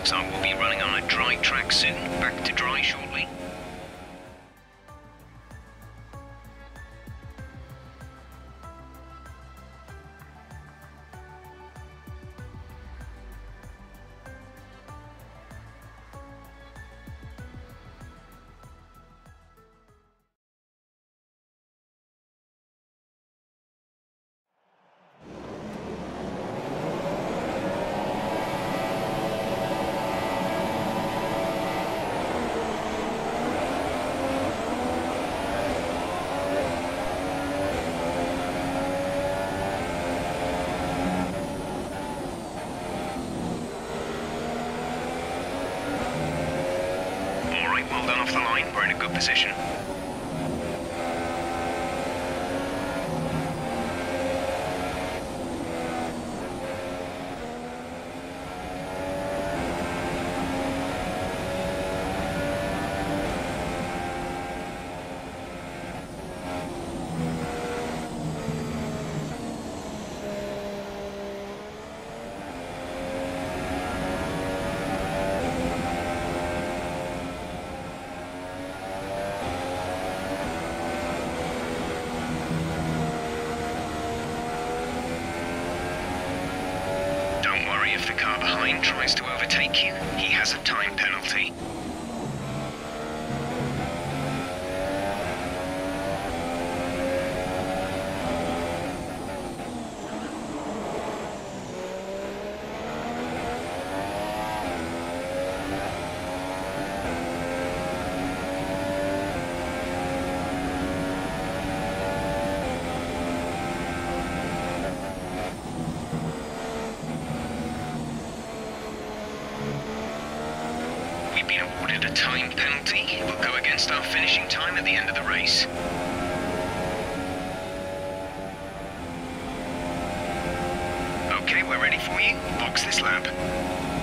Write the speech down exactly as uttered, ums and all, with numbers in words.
Looks like we'll be running on a dry track soon. Back to dry shortly. Off the line, we're in a good position. If the car behind tries to overtake you, he has a time penalty. We've been awarded a time penalty. It will go against our finishing time at the end of the race. Okay, we're ready for you. Box this lap.